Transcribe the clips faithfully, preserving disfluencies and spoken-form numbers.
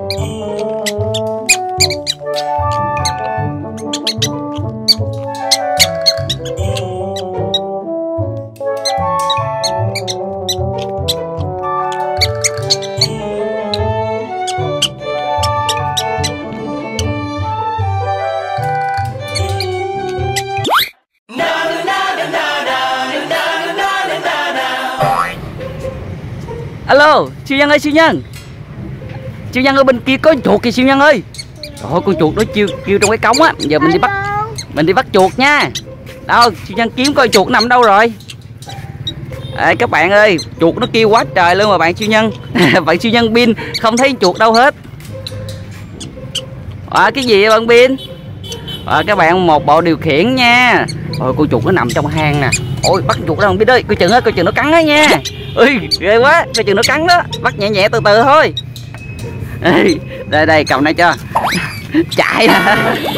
Alo, siêu nhân ơi, siêu nhân. Siêu nhân ở bên kia có chuột kìa siêu nhân ơi. Trời ơi, con chuột nó kêu kêu trong cái cống á. Giờ mình đi bắt mình đi bắt chuột nha. Đâu, siêu nhân kiếm coi chuột nằm đâu rồi. Ê, các bạn ơi, chuột nó kêu quá trời luôn mà bạn siêu nhân. Bạn siêu nhân Bin không thấy chuột đâu hết. À, cái gì vậy bạn Bin? À, các bạn một bộ điều khiển nha. Ôi, con chuột nó nằm trong hang nè. Ôi, bắt chuột đâu không biết ơi, coi chừng á, coi chừng nó cắn á nha. Ui, ghê quá, coi chừng nó cắn đó. Bắt nhẹ nhẹ từ từ thôi. Ê, đây đây, cầm này cho. Chạy nè.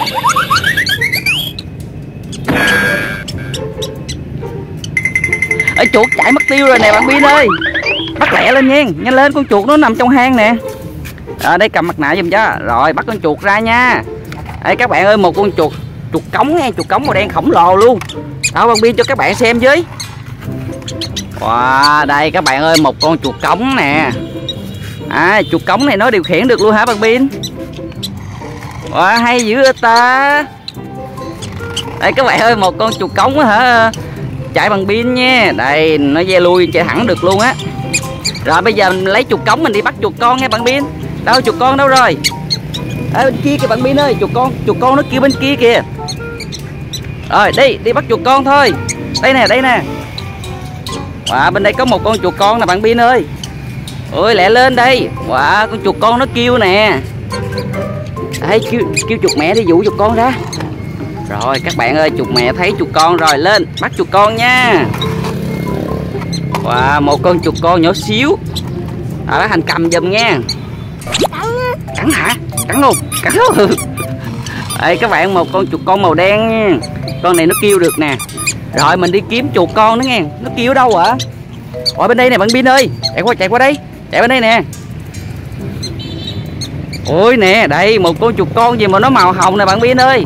Ở chuột chạy mất tiêu rồi nè bạn Bin ơi. Bắt lẹ lên nha, nhanh lên, con chuột nó nằm trong hang nè. Ở đây cầm mặt nạ giùm cho. Rồi bắt con chuột ra nha. Ê các bạn ơi, một con chuột chuột cống nha, chuột cống màu đen khổng lồ luôn. Đó bạn Bin cho các bạn xem với. Wow, đây các bạn ơi, một con chuột cống nè. À, chuột cống này nó điều khiển được luôn hả bạn Bin? Wow, hay dữ vậy ta. Đây các bạn ơi, một con chuột cống hả, chạy bằng pin nha. Đây, nó ve lui chạy thẳng được luôn á. Rồi bây giờ mình lấy chuột cống mình đi bắt chuột con nha bạn Bin. Đâu chuột con đâu rồi? Ở bên kia kìa bạn Bin ơi, chuột con, chuột con nó kêu bên kia kìa. Rồi đi, đi bắt chuột con thôi. Đây nè, đây nè. Wow, bên đây có một con chuột con nè bạn Bin ơi. Ôi lẹ lên đây. Wow, con chuột con nó kêu nè. Đấy, kêu, kêu chuột mẹ đi dụ chuột con ra. Rồi các bạn ơi, chuột mẹ thấy chuột con rồi, lên bắt chuột con nha. Wow, một con chuột con nhỏ xíu. À, bác Hành cầm giùm nha. Cắn hả? Cắn luôn, cắn luôn. Đây các bạn, một con chuột con màu đen nha. Con này nó kêu được nè. Rồi mình đi kiếm chuột con nữa nghe. Nó kêu ở đâu hả? Ở bên đây nè bạn Bin ơi. Chạy qua chạy qua đây. Chạy bên đây nè. Ôi nè, đây một con chuột con gì mà nó màu hồng nè bạn Bin ơi.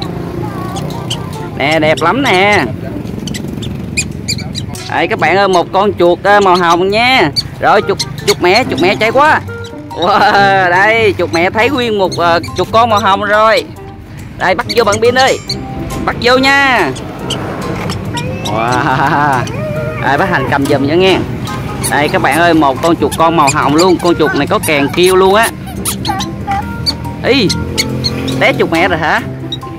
Nè, đẹp lắm nè. Đây các bạn ơi, một con chuột màu hồng nha. Rồi chuột chuột mẹ, chuột mẹ chạy quá. Wow, đây chuột mẹ thấy nguyên một uh, chuột con màu hồng rồi. Đây bắt vô bạn Bin ơi. Bắt vô nha. Wow. Đây bác Hành cầm giùm cho nghe. Đây các bạn ơi, một con chuột con màu hồng luôn. Con chuột này có kèn kêu luôn á. Ý, té chuột mẹ rồi hả?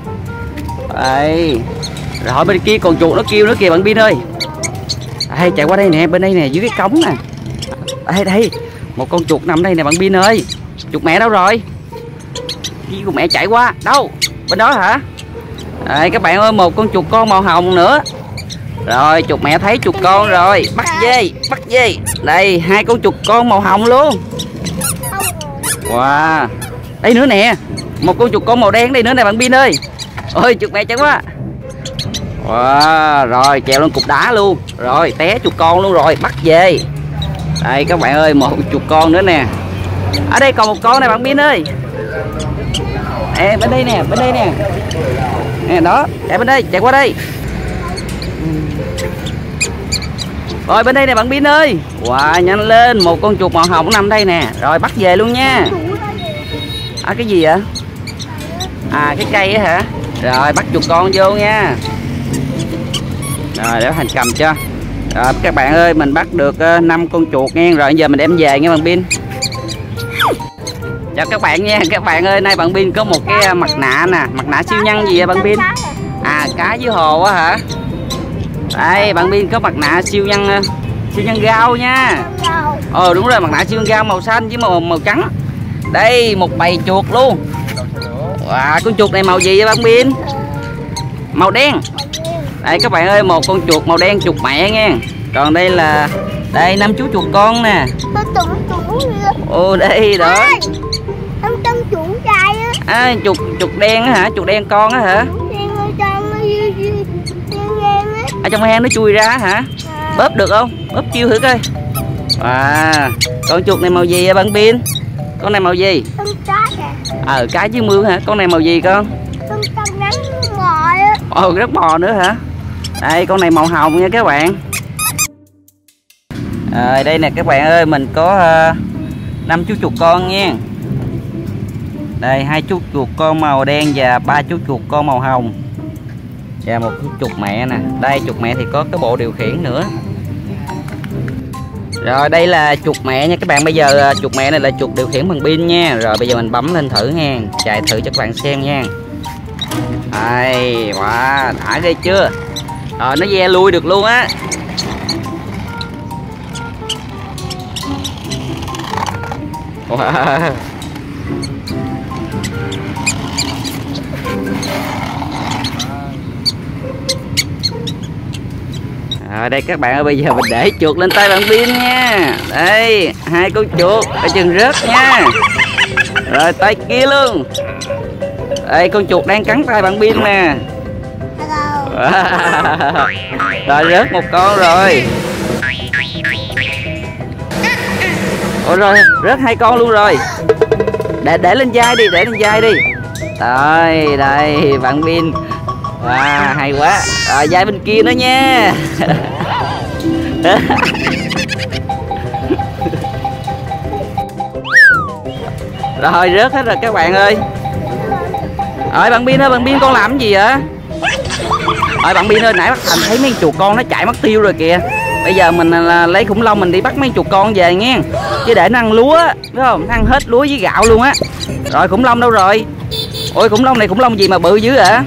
Đây. Rồi bên kia còn chuột nó kêu nữa kìa bạn Bin ơi. Đây chạy qua đây nè, bên đây nè, dưới cái cống nè. Đây đây, một con chuột nằm đây nè bạn Bin ơi. Chuột mẹ đâu rồi? Cái con mẹ chạy qua. Đâu? Bên đó hả? Đây các bạn ơi, một con chuột con màu hồng nữa. Rồi chuột mẹ thấy chuột con rồi. Bắt dê, bắt dê. Đây, hai con chuột con màu hồng luôn. Wow. Đây nữa nè, một con chuột con màu đen đây nữa nè bạn Bin ơi. Ôi chuột mẹ chạy quá. Wow, rồi trèo lên cục đá luôn. Rồi té chuột con luôn rồi, bắt về. Đây các bạn ơi, một chuột con nữa nè. Ở đây còn một con này bạn Bin ơi. Ê, bên đây nè, bên đây nè. Nè đó, chạy bên đây, chạy qua đây. Rồi bên đây nè bạn Bin ơi. Wow, nhanh lên, một con chuột màu hồng nằm đây nè. Rồi bắt về luôn nha. À cái gì vậy? À cái cây á hả? Rồi bắt chuột con vô nha. Rồi để Hành cầm cho. Rồi các bạn ơi, mình bắt được uh, năm con chuột nha. Rồi giờ mình đem về nha bạn Bin. Chào các bạn nha. Các bạn ơi, nay bạn Bin có một cái mặt nạ nè. Mặt nạ siêu nhân gì vậy bạn Bin? À cá dưới hồ á hả? Đây bạn Bin có mặt nạ siêu nhân uh, siêu nhân gao nha. Ờ đúng rồi, mặt nạ siêu nhân gao màu xanh với màu màu trắng. Đây một bầy chuột luôn. Wow, con chuột này màu gì vậy bạn Bin? Màu đen. Đây các bạn ơi, một con chuột màu đen, chuột mẹ nha. Còn đây là đây năm chú chuột con nè. Ồ đây đó. À, chuột chuột đen á hả? Chuột đen con á hả? Ở trong hang nó chui ra hả? Bóp được không? Bóp chiêu thử coi. À, con chuột này màu gì vậy bạn Bin? Con này màu gì? Con trái kìa. Ờ, cái dưới mương hả? Con này màu gì con? Con trong nắng bò á. Ồ, rất bò nữa hả? Đây, con này màu hồng nha các bạn. À, đây nè các bạn ơi, mình có uh, năm chú chuột con nha. Đây, hai chú chuột con màu đen và ba chú chuột con màu hồng. Và một chú chuột mẹ nè. Đây, chuột mẹ thì có cái bộ điều khiển nữa. Rồi, đây là chuột mẹ nha các bạn. Bây giờ chuột mẹ này là chuột điều khiển bằng pin nha. Rồi bây giờ mình bấm lên thử nha, chạy thử cho các bạn xem nha. Đây, wow, đã ghê chưa? Rồi, nó ve lui được luôn á. Wow. Rồi đây các bạn ơi, bây giờ mình để chuột lên tay bạn pin nha. Đây, hai con chuột ở chừng rớt nha. Rồi tay kia luôn. Đây, con chuột đang cắn tay bạn pin nè. Rồi rớt một con rồi. Ôi rồi, rớt hai con luôn rồi. Để để lên vai đi, để lên vai đi. Rồi, đây bạn pin. Wow, hay quá. Rồi vai bên kia nữa nha. Rồi rớt hết rồi các bạn ơi. Rồi bạn pin ơi, bạn pin con làm cái gì vậy? Rồi bạn pin ơi, nãy bắt Thành thấy mấy chuột con nó chạy mất tiêu rồi kìa. Bây giờ mình là lấy khủng long mình đi bắt mấy chuột con về nghe. Chứ để nó ăn lúa, biết không? Nó ăn hết lúa với gạo luôn á. Rồi khủng long đâu rồi? Ôi khủng long này khủng long gì mà bự dữ vậy?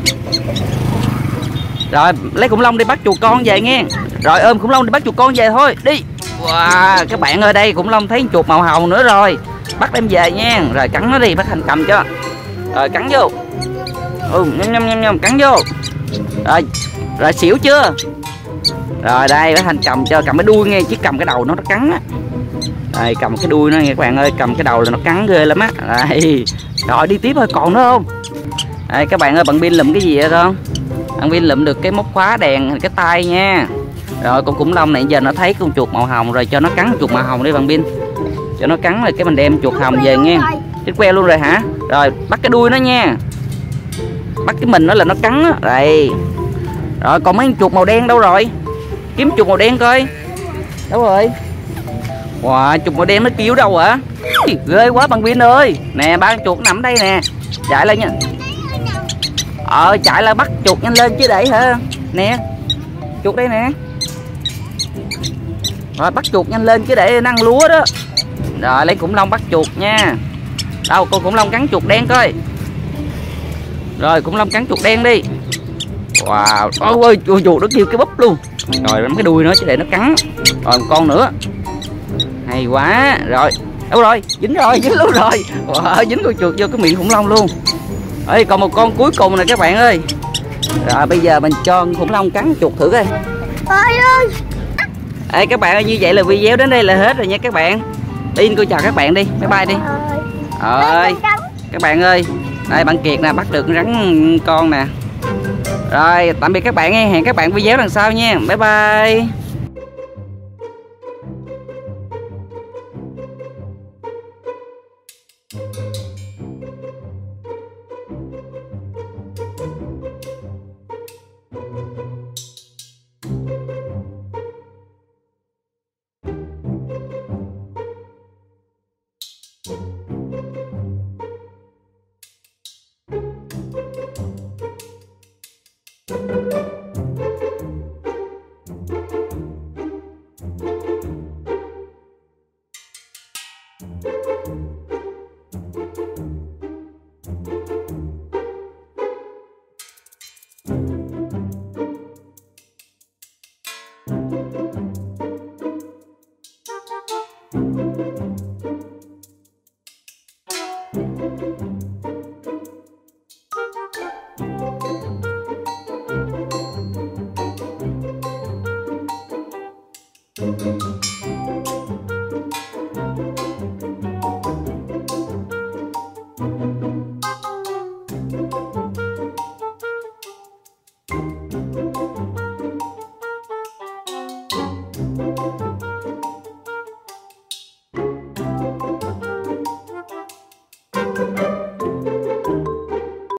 Rồi lấy khủng long đi bắt chuột con về nghe. Rồi ôm khủng long đi bắt chuột con về thôi, đi. Wow, các bạn ơi, đây khủng long thấy chuột màu hồng nữa rồi. Bắt đem về nha. Rồi cắn nó đi, bắt Thành cầm cho. Rồi cắn vô. Ừ, nhâm nhâm nhâm nhâm, cắn vô. Rồi, rồi xỉu chưa? Rồi đây, bắt Thành cầm cho, cầm cái đuôi nghe, chứ cầm cái đầu nó nó cắn á. Đây, cầm cái đuôi nó nghe các bạn ơi, cầm cái đầu là nó cắn ghê lắm á. Đây. Rồi đi tiếp thôi, còn nữa không? Đây các bạn ơi, bạn pin lụm cái gì vậy con? Bạn pin lụm được cái móc khóa đèn cái tay nha. Rồi con khủng long này giờ nó thấy con chuột màu hồng rồi, cho nó cắn chuột màu hồng đi bạn pin. Cho nó cắn rồi cái mình đem chuột hồng về nghe. Chết queo luôn rồi hả? Rồi bắt cái đuôi nó nha. Bắt cái mình nó là nó cắn á. Đây. Rồi còn mấy con chuột màu đen đâu rồi? Kiếm chuột màu đen coi. Đâu rồi? Wow, chuột màu đen nó kêu đâu hả? Ghê quá bạn pin ơi. Nè ba con chuột nằm đây nè. Chạy lên nha. Ờ chạy là bắt chuột nhanh lên chứ để hả? Nè. Chuột đây nè. Rồi bắt chuột nhanh lên chứ để nó ăn lúa đó. Rồi lấy khủng long bắt chuột nha. Đâu con khủng long cắn chuột đen coi. Rồi khủng long cắn chuột đen đi. Wow, ôi ôi chuột nó kêu cái búp luôn. Rồi nắm cái đuôi nó chứ để nó cắn. Rồi một con nữa. Hay quá. Rồi đâu rồi, dính rồi, dính luôn rồi. Wow, dính con chuột vô cái miệng khủng long luôn. Ê, còn một con cuối cùng nè các bạn ơi. Rồi bây giờ mình cho khủng long cắn chuột thử coi. Ôi ơi. Ê các bạn ơi, như vậy là video đến đây là hết rồi nha các bạn. Tin cô chào các bạn đi, bye bye đi. Rồi các bạn ơi, đây bạn Kiệt nè, bắt được rắn con nè. Rồi tạm biệt các bạn nha, hẹn các bạn video lần sau nha, bye bye. ơi.